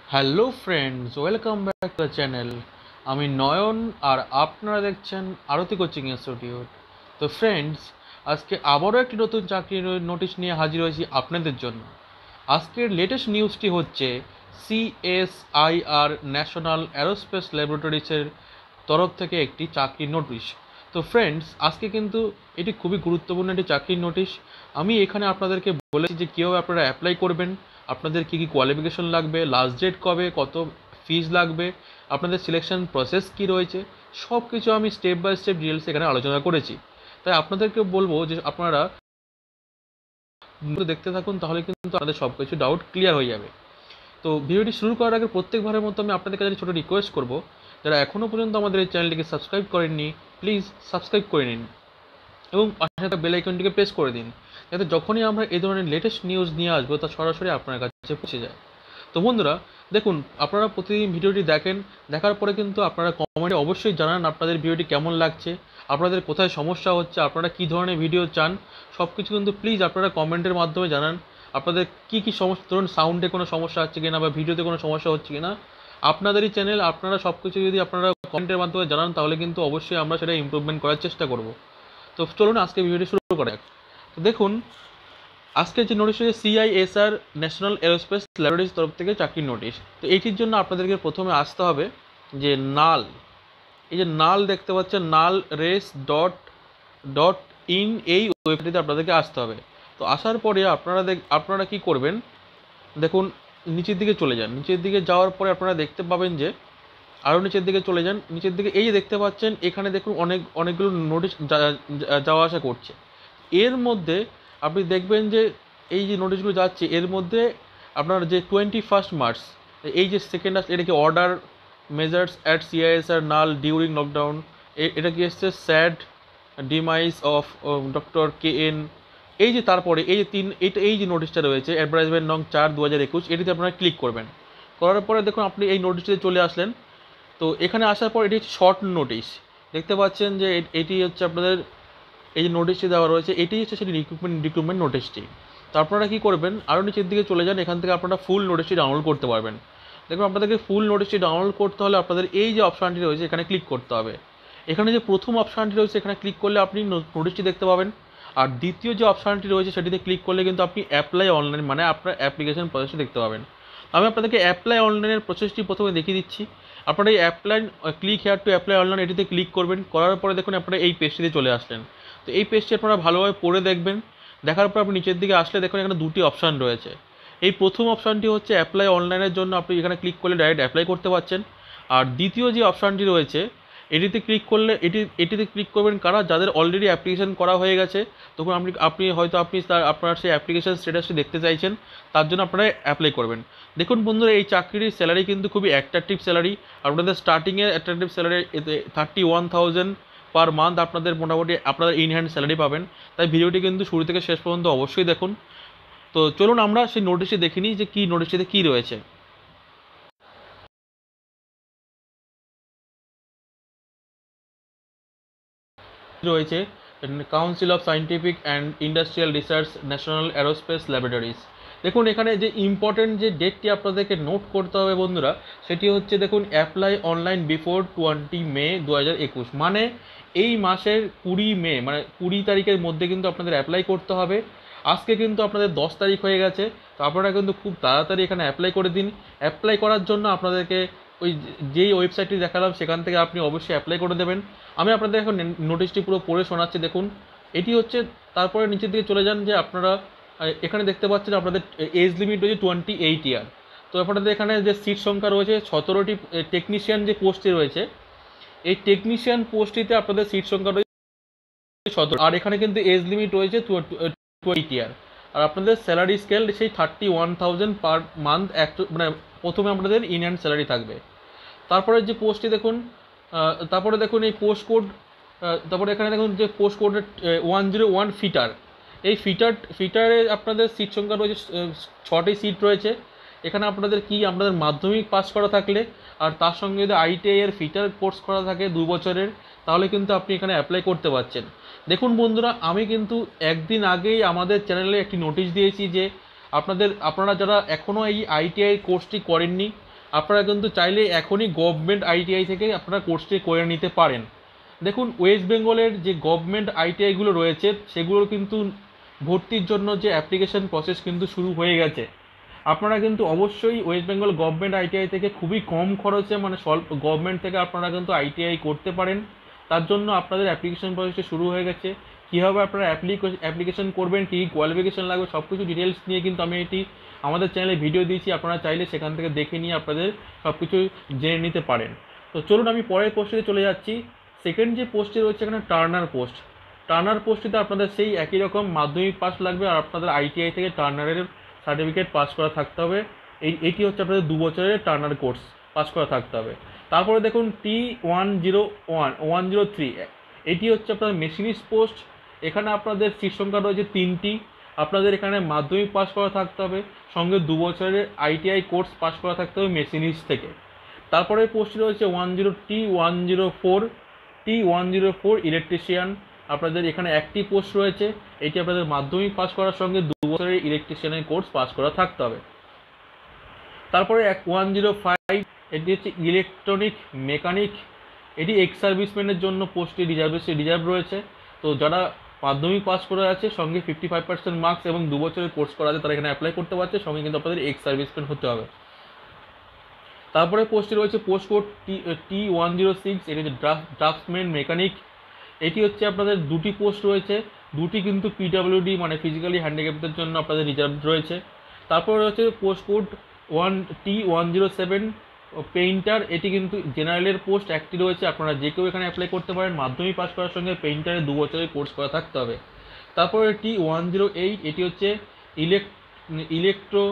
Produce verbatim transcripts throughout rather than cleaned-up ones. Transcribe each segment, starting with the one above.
Hello friends, welcome back to the channel. আমি নয়ন আর আপনারা দেখছেন আরতি কোচিং ইনস্টিটিউট। তো ফ্রেন্ডস, আজকে আবারও একটি নতুন চাকরির নোটিশ নিয়ে হাজির হয়েছি আপনাদের জন্য। আজকের লেটেস্ট নিউজটি হচ্ছে সিএসআইআর ন্যাশনাল অ্যারোস্পেস ল্যাবরেটরিজের তরফ থেকে একটি চাকরির নোটিশ। তো ফ্রেন্ডস, আজকে কিন্তু এটি খুবই গুরুত্বপূর্ণ একটি চাকরির নোটিশ। আমি এখানে আপনাদেরকে বলেছি যে কীভাবে আপনারা অ্যাপ্লাই করবেন, আপনাদের কী কী কোয়ালিফিকেশন লাগবে, লাস্ট ডেট কবে, কত ফিজ লাগবে, আপনাদের সিলেকশন প্রসেস কী রয়েছে, সব কিছু আমি স্টেপ বাই স্টেপ ডিটেলস এখানে আলোচনা করেছি। তাই আপনাদেরকে বলবো যে আপনারা দেখতে থাকুন, তাহলে কিন্তু আপনাদের সব কিছু ডাউট ক্লিয়ার হয়ে যাবে। তো ভিডিওটি শুরু করার আগে প্রত্যেকবারের মতো আমি আপনাদের কাছে ছোটো রিকোয়েস্ট করব, যারা এখনও পর্যন্ত আমাদের এই চ্যানেলটিকে সাবস্ক্রাইব করেননি, প্লিজ সাবস্ক্রাইব করে নিন এবং পাশে থাকা বেল আইকনটিকে প্রেস করে দিন, যাতে যখনই আমরা এই ধরনের লেটেস্ট নিউজ নিয়ে আসবো তা সরাসরি আপনার কাছে পৌঁছে যায়। তো বন্ধুরা দেখুন, আপনারা প্রতিদিন ভিডিওটি দেখেন, দেখার পরে কিন্তু আপনারা কমেন্টে অবশ্যই জানান আপনাদের ভিডিওটি কেমন লাগছে, আপনাদের কোথায় সমস্যা হচ্ছে, আপনারা কী ধরনের ভিডিও চান, সব কিছু কিন্তু প্লিজ আপনারা কমেন্টের মাধ্যমে জানান। আপনাদের কী কী সমস্যা, ধরুন সাউন্ডে কোনো সমস্যা হচ্ছে কিনা বা ভিডিওতে কোনো সমস্যা হচ্ছে কিনা, আপনাদেরই চ্যানেল, আপনারা সব কিছু যদি আপনারা কমেন্টের মাধ্যমে জানান তাহলে কিন্তু অবশ্যই আমরা সেটা ইমপ্রুভমেন্ট করার চেষ্টা করব। তো চলুন আজকে ভিডিওটি শুরু করা যাক। তো দেখুন, আজকের যে নোটিশ হচ্ছে সিআইএসআর ন্যাশনাল এরোস্পেস ল্যাবরেটরিজ তরফ থেকে চাকরির নোটিশ। তো এইটির জন্য আপনাদেরকে প্রথমে আসতে হবে যে নাল, এই যে নাল দেখতে পাচ্ছেন, NAL res dot dot in, এই ওয়েবসাইটে আপনাদেরকে আসতে হবে। তো আসার পরে আপনারা দেখ আপনারা কী করবেন, দেখুন নিচের দিকে চলে যান। নিচের দিকে যাওয়ার পরে আপনারা দেখতে পাবেন যে আরও নিচের দিকে চলে যান। নিচের দিকে এই যে দেখতে পাচ্ছেন, এখানে দেখুন অনেক অনেকগুলো নোটিশ যাওয়া আসা করছে। এর মধ্যে আপনি দেখবেন যে এই যে নোটিশগুলো যাচ্ছে, এর মধ্যে আপনার যে টোয়েন্টি ফার্স্ট মার্চ এই যে সেকেন্ড আসছে, এটা কি order measures at CSIR NAL during lockdown, এটা কি এসছে sad demise of doctor K N. এই যে তারপরে এই যে তিন এটা এই যে নোটিশটা রয়েছে অ্যাডভার্টাইজমেন্ট নং চার দু হাজার একুশ, এটিতে আপনারা ক্লিক করবেন। করার পরে দেখুন আপনি এই নোটিশটিতে চলে আসলেন। তো এখানে আসার পর এটি হচ্ছে শর্ট নোটিশ, দেখতে পাচ্ছেন যে এটি হচ্ছে আপনাদের এই যে নোটিশটি দেওয়া রয়েছে, এটি হচ্ছে সেটি রিক্রুটমেন্ট রিক্রুটমেন্ট নোটিশটি। তো আপনারা কী করবেন, আরও নিচের দিকে চলে যান, এখান থেকে আপনারা ফুল নোটিশটি ডাউনলোড করতে পারবেন। দেখুন আপনাদেরকে ফুল নোটিশটি ডাউনলোড করতে হলে আপনাদের এই যে অপশানটি রয়েছে এখানে ক্লিক করতে হবে। এখানে যে প্রথম অপশানটি রয়েছে এখানে ক্লিক করলে আপনি নোটিশটি দেখতে পাবেন। আর দ্বিতীয় যে অপশানটি রয়েছে সেটিতে ক্লিক করলে কিন্তু আপনি অ্যাপ্লাই অনলাইন, মানে আপনার অ্যাপ্লিকেশন প্রসেসটি দেখতে পাবেন। আমি আপনাদেরকে অ্যাপ্লাই অনলাইনের প্রসেসটি প্রথমে দেখিয়ে দিচ্ছি। আপনারা এই apply click here to apply online এটিতে ক্লিক করবেন। করার পরে দেখুন আপনারা এই পেজটিতে চলে আসলেন। তো এই পেজটি আপনারা ভালোভাবে পড়ে দেখবেন। দেখার পর আপনি নিচের দিকে আসলে দেখুন এখানে দুটি অপশান রয়েছে। এই প্রথম অপশানটি হচ্ছে অ্যাপ্লাই অনলাইনের জন্য, আপনি এখানে ক্লিক করলে ডাইরেক্ট অ্যাপ্লাই করতে পারছেন। আর দ্বিতীয় যে অপশানটি রয়েছে এটিতে ক্লিক করলে এটি এটিতে ক্লিক করবেন কারা, যাদের অলরেডি অ্যাপ্লিকেশন করা হয়ে গেছে। তখন আপনি আপনি হয়তো আপনি তার আপনার সেই অ্যাপ্লিকেশন স্ট্যাটাসটি দেখতে চাইছেন, তার জন্য আপনারা অ্যাপ্লাই করবেন। দেখুন বন্ধুরা, এই চাকরির স্যালারি কিন্তু খুবই অ্যাট্রাকটিভ স্যালারি। আপনাদের স্টার্টিংয়ে অ্যাট্রাকটিভ স্যালারি এতে thirty one thousand per month আপনাদের মোটামুটি আপনারা ইন হ্যান্ড স্যালারি পাবেন। তাই ভিডিওটি কিন্তু শুরু থেকে শেষ পর্যন্ত অবশ্যই দেখুন। তো চলুন আমরা সেই নোটিশটি দেখে নিই যে কী নোটিশটিতে কী রয়েছে। রয়েছে Council of Scientific and Industrial Research National Aerospace Laboratories. দেখুন এখানে যে ইম্পর্টেন্ট যে ডেটটি আপনাদেরকে নোট করতে হবে বন্ধুরা, সেটি হচ্ছে দেখুন apply online before twenty May দু হাজার একুশ, মানে এই মাসের কুড়ি মে, মানে কুড়ি তারিখের মধ্যে কিন্তু আপনাদের অ্যাপ্লাই করতে হবে। আজকে কিন্তু আপনাদের দশ তারিখ হয়ে গেছে। তো আপনারা কিন্তু খুব তাড়াতাড়ি এখানে অ্যাপ্লাই করে দিন। অ্যাপ্লাই করার জন্য আপনাদেরকে ওই যেই ওয়েবসাইটটি দেখালাম সেখান থেকে আপনি অবশ্যই অ্যাপ্লাই করে দেবেন। আমি আপনাদের এখন নোটিশটি পুরো পড়ে শোনাচ্ছি। দেখুন এটি হচ্ছে, তারপরে নিচের দিকে চলে যান যে আপনারা এখানে দেখতে পাচ্ছেন আপনাদের এজ লিমিট রয়েছে টোয়েন্টি এইট ইয়ার। তো আপনাদের এখানে যে সিট সংখ্যা রয়েছে সতেরোটি, টেকনিশিয়ান যে পোস্টটি রয়েছে এই টেকনিশিয়ান পোস্টটিতে আপনাদের সিট সংখ্যা রয়েছে সতেরো। আর এখানে কিন্তু এজ লিমিট রয়েছে টোয়েন্টি ইয়ার। আর আপনাদের স্যালারি স্কেল সেই thirty one thousand per month, এক মানে প্রথমে আপনাদের ইন হ্যান্ড স্যালারি থাকবে। তারপরে যে পোস্টটি দেখুন, তারপরে দেখুন এই পোস্ট কোড, তারপরে এখানে দেখুন যে পোস্ট কোডের ওয়ান জিরো ওয়ান ফিটার, এই ফিটার ফিটারে আপনাদের সিট সংখ্যা রয়েছে ছটি সিট রয়েছে। এখানে আপনাদের কি আপনাদের মাধ্যমিক পাস করা থাকলে আর তার সঙ্গে যদি আইটিআই এর ফিটার কোর্স করা থাকে দু বছরের, তাহলে কিন্তু আপনি এখানে অ্যাপ্লাই করতে পারছেন। দেখুন বন্ধুরা, আমি কিন্তু একদিন আগেই আমাদের চ্যানেলে একটি নোটিশ দিয়েছি যে আপনাদের আপনারা যারা এখনও এই আইটিআই কোর্সটি করেননি আপনারা কিন্তু চাইলে এখনই গভর্নমেন্ট আইটিআই থেকে আপনারা কোর্সটি করে নিতে পারেন। দেখুন, ওয়েস্ট বেঙ্গলের যে গভর্নমেন্ট আইটিআইগুলো রয়েছে সেগুলোর কিন্তু ভর্তির জন্য যে অ্যাপ্লিকেশন প্রসেস কিন্তু শুরু হয়ে গেছে। আপনারা কিন্তু অবশ্যই ওয়েস্ট বেঙ্গল গভর্নমেন্ট আইটিআই থেকে খুবই কম খরচে, মানে স্বল্প, গভর্নমেন্ট থেকে আপনারা কিন্তু আইটিআই করতে পারেন। তার জন্য আপনাদের অ্যাপ্লিকেশন প্রসেসটা শুরু হয়ে গেছে। কীভাবে আপনারা অ্যাপ্লিকেশন করবেন, কী কোয়ালিফিকেশন লাগবে, সব কিছু ডিটেলস নিয়ে কিন্তু আমি এটি আমাদের চ্যানেলে ভিডিও দিয়েছি। আপনারা চাইলে সেখান থেকে দেখে নিয়ে আপনাদের সব কিছু জেনে নিতে পারেন। তো চলুন আমি পরের পোস্টে চলে যাচ্ছি। সেকেন্ড যে পোস্টটি রয়েছে এখানে টার্নার পোস্ট। টার্নার পোস্টটিতে আপনাদের সেই একই রকম মাধ্যমিক পাস লাগবে, আর আপনাদের আইটিআই থেকে টার্নারের সার্টিফিকেট পাস করা থাকতে হবে। এই এটি হচ্ছে আপনাদের দু বছরের টার্নার কোর্স পাস করা থাকতে হবে। তারপরে দেখুন T one zero one one zero three এটি হচ্ছে আপনার মেশিনিস্ট পোস্ট। এখানে আপনাদের সিট সংখ্যা রয়েছে তিনটি। আপনাদের এখানে মাধ্যমিক পাস করা থাকতে হবে, সঙ্গে দু বছরের আইটিআই কোর্স পাস করা থাকতে হবে মেশিনিস্ট থেকে। তারপরে পোস্টটি রয়েছে one zero T one zero four T one zero four electrician. আপনাদের এখানে একটি পোস্ট রয়েছে, এটি আপনাদের মাধ্যমিক পাস করার সঙ্গে দু বছরের ইলেকট্রিশিয়ানের কোর্স পাস করা থাকতে হবে। তারপরে এক ওয়ান জিরো ফাইভ এটি হচ্ছে ইলেকট্রনিক মেকানিক। এটি এক্স সার্ভিসম্যানের জন্য পোস্টটি রিজার্ভেশন রিজার্ভ রয়েছে। তো যারা মাধ্যমিক পাস করে আছে, সঙ্গে ফিফটি ফাইভ পার্সেন্ট মার্কস এবং দু বছরের কোর্স করা আছে, তারা এখানে অ্যাপ্লাই করতে পারছে। সঙ্গে কিন্তু আপনাদের এক্স সার্ভিসম্যান হতে হবে। তারপরে পোস্টটি রয়েছে post code T T one zero six এটি হচ্ছে ড্রাফটসম্যান মেকানিক। এটি হচ্ছে আপনাদের দুটি পোস্ট রয়েছে, দুটি কিন্তু পিডাব্লিউডি মানে ফিজিক্যালি হ্যান্ডিক্যাপদের জন্য আপনাদের রিজার্ভ রয়েছে। তারপরে রয়েছে post code one T one zero seven painter. এটি কিন্তু জেনারেলের পোস্ট একটি রয়েছে, আপনারা যে কেউ এখানে অ্যাপ্লাই করতে পারেন। মাধ্যমিক পাস করার সঙ্গে পেইন্টারে দু বছরের কোর্স করা থাকতে হবে। তারপরে টি ওয়ান জিরো এইট এটি হচ্ছে ইলেক ইলেকট্রো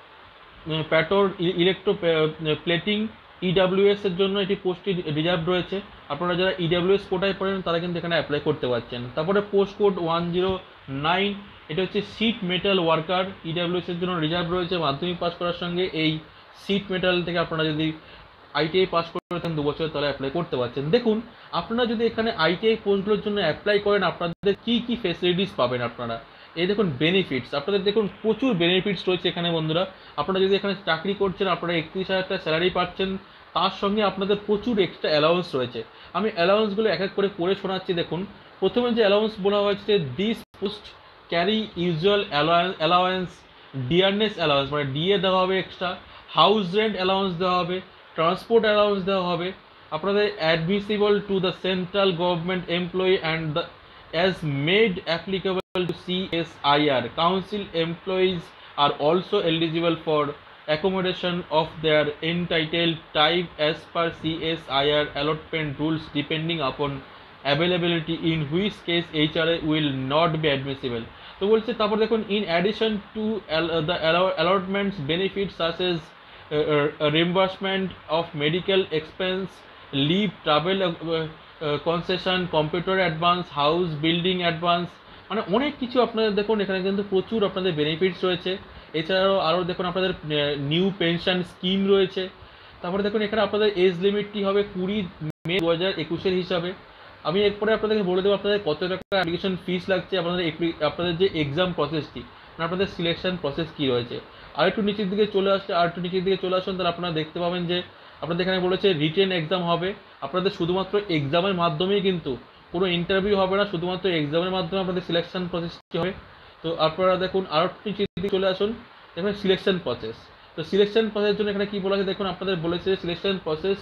প্যাটোর ইলেকট্রো প্লেটিং ইডাব্লিউএস এর জন্য এটি পোস্টটি রিজার্ভ রয়েছে। আপনারা যারা ইডাব্লিউএস কোটায় পড়েন তারা কিন্তু এখানে অ্যাপ্লাই করতে পারছেন। তারপরে post code one zero nine এটা হচ্ছে সিট মেটাল ওয়ার্কার, ইডাব্লিউএস এর জন্য রিজার্ভ রয়েছে। মাধ্যমিক পাস করার সঙ্গে এই সিট মেটাল থেকে আপনারা যদি আইটিআই পাস করে থাকেন দু বছর, তাহলে অ্যাপ্লাই করতে পারছেন। দেখুন, আপনারা যদি এখানে আইটিআই পোস্টগুলোর জন্য অ্যাপ্লাই করেন, আপনাদের কী কী ফেসিলিটিস পাবেন আপনারা। এই দেখুন বেনিফিটস, আপনাদের দেখুন প্রচুর বেনিফিটস রয়েছে এখানে বন্ধুরা। আপনারা যদি এখানে চাকরি করছেন, আপনারা একত্রিশ হাজার টাকা স্যালারি পাচ্ছেন, তার সঙ্গে আপনাদের প্রচুর এক্সট্রা অ্যালাউন্স রয়েছে। আমি অ্যালাউন্সগুলো এক এক করে পড়ে শোনাচ্ছি। দেখুন, প্রথমে যে অ্যালাউন্স বলা হয়েছে, this post carry usual allowance, dearness allowance মানে ডিএ দেওয়া হবে এক্সট্রা, হাউস রেন্ট অ্যালাউন্স দেওয়া হবে, ট্রান্সপোর্ট অ্যালাউন্স দেওয়া হবে। আপনাদের admissible to the central government employee and the as made applicable to C S I R. Council employees are also eligible for accommodation of their entitled type as per C S I R allotment rules depending upon availability, in which case H R A will not be admissible. তো বলছে, তারপর দেখুন, in addition to the allotments benefits such as uh, uh, reimbursement of medical expense, leave, travel uh, concession, computer advance, house building advance, মানে অনেক কিছু আপনাদের দেখুন এখানে কিন্তু প্রচুর আপনাদের বেনিফিটস রয়েছে। এছাড়াও আরও দেখুন আপনাদের নিউ পেনশন স্কিম রয়েছে। তারপরে দেখুন এখানে আপনাদের এজ লিমিটটি হবে কুড়ি মে দু হাজার একুশের হিসাবে। আমি এরপরে আপনাদেরকে বলে দেবো আপনাদের কত টাকা অ্যাপ্লিকেশন ফিস লাগছে, আপনাদের আপনাদের যে এক্সাম প্রসেসটি মানে আপনাদের সিলেকশন প্রসেস কী রয়েছে। আর একটু নিচের দিকে চলে আসছে আর একটু নিচের দিকে চলে আসুন, তাহলে আপনারা দেখতে পাবেন যে আপনাদের এখানে বলেছে রিটেন এক্সাম হবে। আপনাদের শুধুমাত্র এক্সামের মাধ্যমেই, কিন্তু কোনো ইন্টারভিউ হবে না, শুধুমাত্র এক্সামের মাধ্যমে আপনাদের সিলেকশন প্রসেসটি হবে। তো আপনারা দেখুন আরও নিচের দিকে চলে আসুন, দেখুন সিলেকশন প্রসেস। তো সিলেকশন প্রসেসের জন্য এখানে কী বলা আছে দেখুন, আপনাদের বলেছে selection process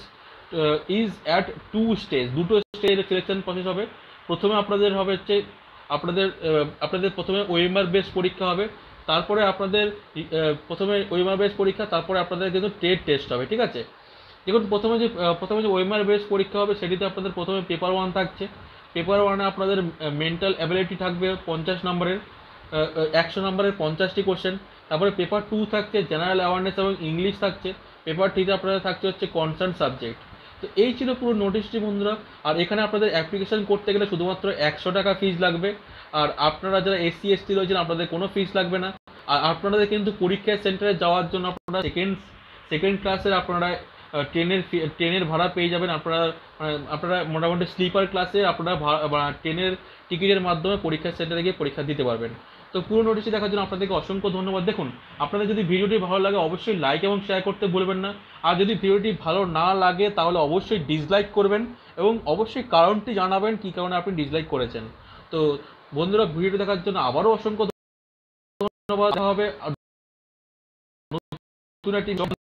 is at two stage, দুটো স্টেজের সিলেকশন প্রসেস হবে। প্রথমে আপনাদের হবে হচ্ছে আপনাদের আপনাদের প্রথমে ওএমআর বেস পরীক্ষা হবে, তারপরে আপনাদের প্রথমে ওএমআর বেস পরীক্ষা, তারপরে আপনাদের কিন্তু টেট টেস্ট হবে, ঠিক আছে। দেখুন প্রথমে যে প্রথমে যে ওএমআর বেস পরীক্ষা হবে সেটিতে আপনাদের প্রথমে পেপার ওয়ান থাকছে। পেপার ওয়ানে আপনাদের মেন্টাল অ্যাবিলিটি থাকবে পঞ্চাশ নম্বরের, একশো নম্বরের পঞ্চাশটি কোশ্চেন। তারপরে পেপার টু থাকছে জেনারেল অ্যাওয়ারনেস এবং ইংলিশ থাকছে। পেপার থ্রিতে আপনাদের থাকছে হচ্ছে কনসার্ন সাবজেক্ট। তো এই ছিল পুরো নোটিশটি বন্ধুরা। আর এখানে আপনাদের অ্যাপ্লিকেশন করতে গেলে শুধুমাত্র একশো টাকা ফিস লাগবে। আর আপনারা যারা এসসি এসটি রয়েছেন আপনাদের কোনো ফিস লাগবে না। আর আপনাদের কিন্তু পরীক্ষা সেন্টারে যাওয়ার জন্য আপনারা সেকেন্ড সেকেন্ড ক্লাসের আপনারা ট্রেনের ট্রেনের ভাড়া পেয়ে যাবেন। আপনারা আপনারা মোটামুটি স্লিপার ক্লাসে আপনারা ট্রেনের টিকিটের মাধ্যমে পরীক্ষা সেন্টারে গিয়ে পরীক্ষা দিতে পারবেন। তো পুরো নোটিশটি দেখার জন্য আপনাদেরকে অসংখ্য ধন্যবাদ। দেখুন, আপনাদের যদি ভিডিওটি ভালো লাগে অবশ্যই লাইক এবং শেয়ার করতে ভুলবেন না। আর যদি ভিডিওটি ভালো না লাগে তাহলে অবশ্যই ডিসলাইক করবেন এবং অবশ্যই কারণটি জানাবেন কী কারণে আপনি ডিসলাইক করেছেন। তো বন্ধুরা, ভিডিওটি দেখার জন্য আবারও অসংখ্য ধন্যবাদ। হবে নতুন একটি